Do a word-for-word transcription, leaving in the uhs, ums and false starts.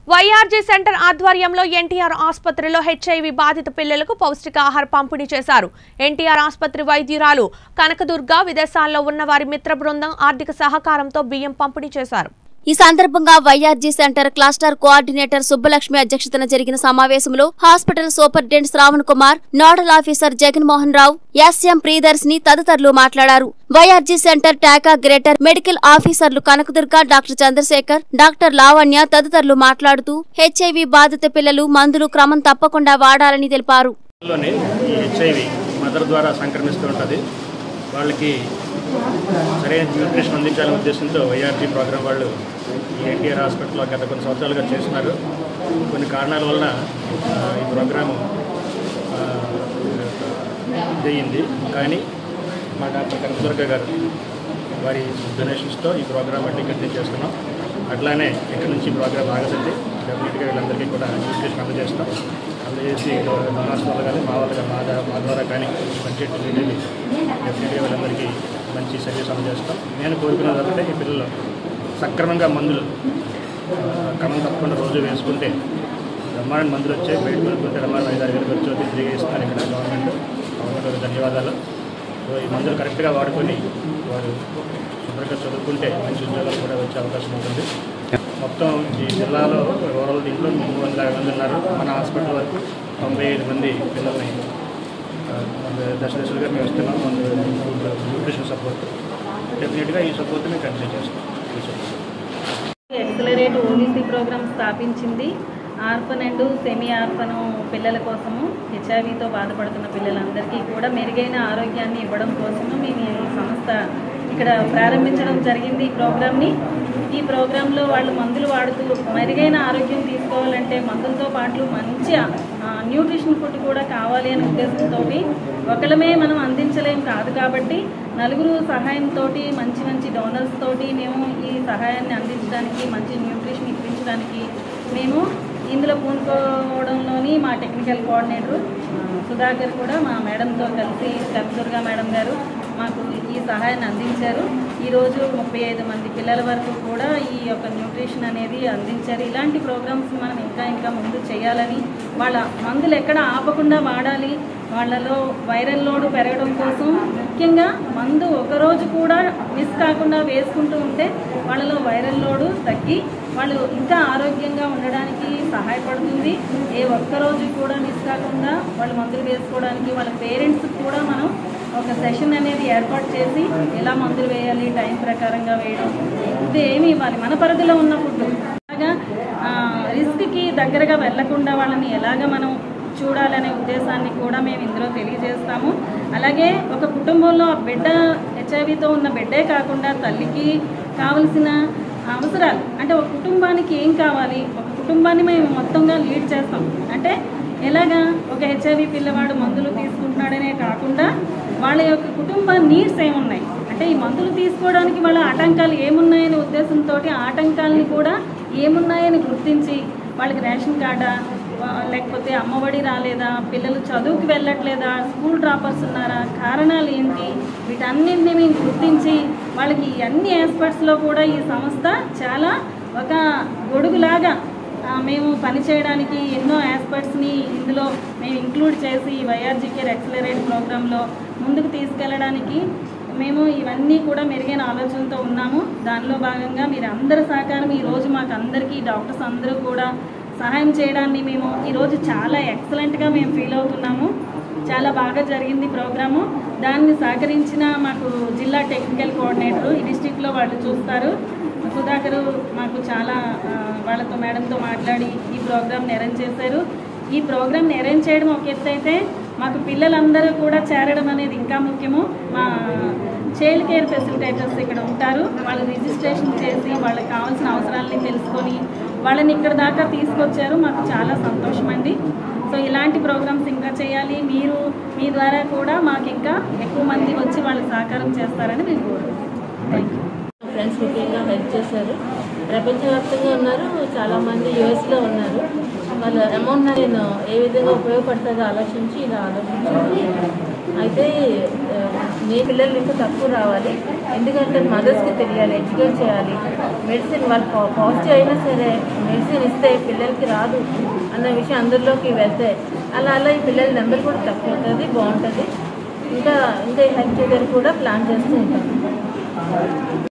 YRG centre ఆధ్వర్యంలో ఎన్టీఆర్ ఆసుపత్రిలో HIV బాధిత పిల్లలకు పౌష్టికాహార పంపిణీ చేశారు. ఎన్టీఆర్ ఆసుపత్రి వైద్యురాలు కనకదుర్గ, విదేశాల్లో ఉన్న వారి మిత్ర బృందం ఆర్థిక సహకారంతో బియ్యం పంపిణీ చేశారు. ఈ సందర్భంగా YRG centre cluster coordinator Subbalakshmi అధ్యక్షతన జరిగిన సమావేశంలో hospital superintendent Shravan Kumar, nodal officer Jaganmohan Rao, SM Priyadarshini తదితరులు మాట్లాడారు. వైఆర్జీ సెంటర్ టాకా గ్రేటర్ మెడికల్ ఆఫీసర్లు కనకదుర్గ, డాక్టర్ చంద్రశేఖర్, డాక్టర్ లావణ్య తదితరులు మాట్లాడుతూ హెచ్ఐవి బాధిత పిల్లలు మందులు క్రమం తప్పకుండా వాడాలని తెలిపారు. వాళ్ళకి సరైన న్యూట్రిషన్ అందించాలనే ఉద్దేశంతో వైఆర్జీ ప్రోగ్రాం వాళ్ళు ఈ ఎన్టీఆర్ హాస్పిటల్లో గత కొన్ని సంవత్సరాలుగా చేస్తున్నారు. కొన్ని కారణాల వలన ఈ ప్రోగ్రాము ఇదయ్యింది. కానీ మా డాక్టర్ కనకదుర్గ గారు వారి డొనేషన్స్తో ఈ ప్రోగ్రాం మళ్ళీ కంటిన్యూ చేస్తున్నాం. అట్లానే ఇక్కడ నుంచి ప్రోగ్రాం ఆగదండి. డెఫినెట్గా వీళ్ళందరికీ కూడా న్యూట్రిషన్ అందజేస్తాం. అందజేసి డొనార్స్ వల్ల కానీ మా వాళ్ళ మా మా ద్వారా కానీ బడ్జెట్ అనేది డెఫినెట్గా వీళ్ళందరికీ మంచి సర్వీస్ అందజేస్తాం. నేను కోరుకున్నది అంటే ఈ పిల్లలు సక్రమంగా మందులు క్రమం తప్పకుండా రోజు వేసుకుంటే బ్రహ్మాండ మందులు వచ్చాయి. బయట కొనుక్కుంటే రమ్మాండ ఐదు ఆరు వేలు ఖర్చు అవుతుంది. ఫ్రీగా ఇస్తున్నారు ఇక్కడ గవర్నమెంట్. గవర్నమెంట్ ధన్యవాదాలు. సో ఈ మందులు కరెక్ట్గా వాడుకొని వారు శుభ్రంగా చదువుకుంటే మంచి ఉద్యోగాలు కూడా వచ్చే అవకాశం ఉంటుంది. మొత్తం ఈ జిల్లాలో ఓవరాల్ దీంట్లో మూడు వందల యాభై మంది ఉన్నారు. మన హాస్పిటల్ వరకు తొంభై ఐదు మంది పిల్లల్ని దశ దశలుగా మేము ఇస్తున్నాం. న్యూట్రిషన్ సపోర్ట్ డెఫినెట్గా ఈ సపోర్ట్ మేము కంటిన్యూ చేస్తాం. ఎక్సలరేట్ ఓబీసీ ప్రోగ్రామ్ స్థాపించింది. ఆర్ఫన్ అండ్ సెమీ ఆర్ఫన్ పిల్లల కోసము, హెచ్ఐవితో బాధపడుతున్న పిల్లలందరికీ కూడా మెరుగైన ఆరోగ్యాన్ని ఇవ్వడం కోసము మేము ఈ సంస్థ ఇక్కడ ప్రారంభించడం జరిగింది. ఈ ప్రోగ్రామ్ని ఈ ప్రోగ్రాంలో వాళ్ళు మందులు వాడుతూ మెరుగైన ఆరోగ్యం తీసుకోవాలంటే మందులతో పాటు మంచి న్యూట్రిషన్ ఫుడ్ కూడా కావాలి అనే ఉద్దేశంతో ఒకళ్ళమే మనం అందించలేం కాదు. కాబట్టి నలుగురు సహాయంతో మంచి మంచి డోనర్స్ తోటి మేము ఈ సహాయాన్ని అందించడానికి, మంచి న్యూట్రిషన్ ఇప్పించడానికి మేము ఇందులో పూనుకోవడంలోని మా టెక్నికల్ కోఆర్డినేటర్ సుధాకర్ కూడా మా మేడంతో కలిసి కనకదుర్గ మేడం గారు మాకు ఈ సహాయాన్ని అందించారు. ఈరోజు ముప్పై ఐదు మంది పిల్లల వరకు కూడా ఈ యొక్క న్యూట్రిషన్ అనేది అందించారు. ఇలాంటి ప్రోగ్రామ్స్ మనం ఇంకా ఇంకా ముందు చేయాలని, వాళ్ళ మందులు ఎక్కడ ఆపకుండా వాడాలి. వాళ్ళలో వైరల్ లోడ్ పెరగడం కోసం ముఖ్యంగా మందు ఒకరోజు కూడా మిస్ కాకుండా వేసుకుంటూ ఉంటే వాళ్ళలో వైరల్ లోడు తగ్గి వాళ్ళు ఇంకా ఆరోగ్యంగా ఉండడానికి సహాయపడుతుంది. ఏ ఒక్కరోజు కూడా మిస్ కాకుండా వాళ్ళు మందులు వేసుకోవడానికి వాళ్ళ పేరెంట్స్కి కూడా మనం ఒక సెషన్ అనేది ఏర్పాటు చేసి ఎలా మందులు వేయాలి, టైం ప్రకారంగా వేయడం, ఇది ఏమి ఇవ్వాలి, మన పరిధిలో ఉన్న ఫుడ్ అలాగా రిస్క్కి దగ్గరగా వెళ్లకుండా వాళ్ళని ఎలాగ మనం చూడాలనే ఉద్దేశాన్ని కూడా మేము ఇందులో తెలియజేస్తాము. అలాగే ఒక కుటుంబంలో ఆ బిడ్డ హెచ్ఐవితో ఉన్న బిడ్డే కాకుండా తల్లికి కావలసిన అవసరాలు, అంటే ఒక కుటుంబానికి ఏం కావాలి, ఒక కుటుంబాన్ని మేము మొత్తంగా లీడ్ చేస్తాం. అంటే ఎలాగా ఒక హెచ్ఐవి పిల్లవాడు మందులు తీసుకుంటున్నాడనే కాకుండా వాళ్ళ యొక్క కుటుంబ నీడ్స్ ఏమున్నాయి, అంటే ఈ మందులు తీసుకోవడానికి వాళ్ళ ఆటంకాలు ఏమున్నాయనే ఉద్దేశంతో ఆటంకాలని కూడా ఏమున్నాయని గుర్తించి వాళ్ళకి రేషన్ కార్డా, లేకపోతే అమ్మఒడి రాలేదా, పిల్లలు చదువుకి వెళ్ళట్లేదా, స్కూల్ డ్రాపర్స్ ఉన్నారా, కారణాలు ఏంటి, వీటన్నింటినీ మేము గుర్తించి వాళ్ళకి అన్ని ఆస్పెక్ట్స్లో కూడా ఈ సంస్థ చాలా ఒక గొడుగులాగా మేము పనిచేయడానికి ఎన్నో ఆస్పెక్ట్స్ని ఇందులో మేము ఇంక్లూడ్ చేసి వైఆర్జీ కేర్ ఎక్సలరేట్ ప్రోగ్రాంలో ముందుకు తీసుకెళ్ళడానికి మేము ఇవన్నీ కూడా మెరుగైన ఆలోచనతో ఉన్నాము. దానిలో భాగంగా మీరు అందరి సహకారం ఈరోజు మాకు అందరికీ డాక్టర్స్ అందరూ కూడా సహాయం చేయడాన్ని మేము ఈరోజు చాలా ఎక్సలెంట్గా మేము ఫీల్ అవుతున్నాము. చాలా బాగా జరిగింది ప్రోగ్రాము. దాన్ని సహకరించిన మాకు జిల్లా టెక్నికల్ కోఆర్డినేటర్ ఈ డిస్టిక్లో వాళ్ళు చూస్తారు సుధాకర్ మాకు చాలా వాళ్ళతో మేడంతో మాట్లాడి ఈ ప్రోగ్రామ్ని అరేంజ్ చేశారు. ఈ ప్రోగ్రామ్ని అరేంజ్ చేయడం ఒక ఎత్తు అయితే మాకు పిల్లలందరూ కూడా చేరడం అనేది ఇంకా ముఖ్యము. మా చైల్డ్ కేర్ ఫెసిలిటేటర్స్ ఇక్కడ ఉంటారు. వాళ్ళు రిజిస్ట్రేషన్ చేసి వాళ్ళకి కావాల్సిన అవసరాలని తెలుసుకొని వాళ్ళని ఇక్కడ దాకా తీసుకొచ్చారు. మాకు చాలా సంతోషం అండి. సో ఇలాంటి ప్రోగ్రామ్స్ ఇంకా చేయాలి. మీరు మీ ద్వారా కూడా మాకు ఇంకా ఎక్కువ మంది వచ్చి వాళ్ళకి సహకారం చేస్తారని మేము కోరుకుంటున్నాం. Thank you. ఫ్రెండ్స్ ముఖ్యంగా హెల్ప్ చేశారు. ప్రపంచవ్యాప్తంగా ఉన్నారు, చాలామంది యూఎస్లో ఉన్నారు. వాళ్ళ అమౌంట్ నేను ఏ విధంగా ఉపయోగపడుతుందో ఆలోచించి ఇలా ఆలోచించాను. అయితే నీ పిల్లలు ఇంకా తక్కువ రావాలి, ఎందుకంటే మదర్స్కి తెలియాలి, ఎడ్యుకేట్ చేయాలి. మెడిసిన్ వాళ్ళు పాజిటివ్ అయినా సరే మెడిసిన్ ఇస్తే పిల్లలకి రాదు అన్న విషయం అందరిలోకి వెళ్తే అలా అలా ఈ పిల్లల నెంబర్ కూడా తక్కువ అవుతుంది, బాగుంటుంది. ఇంకా ఇంకా హెల్ప్ చేయడానికి కూడా ప్లాన్ చేస్తూ ఉంటాను.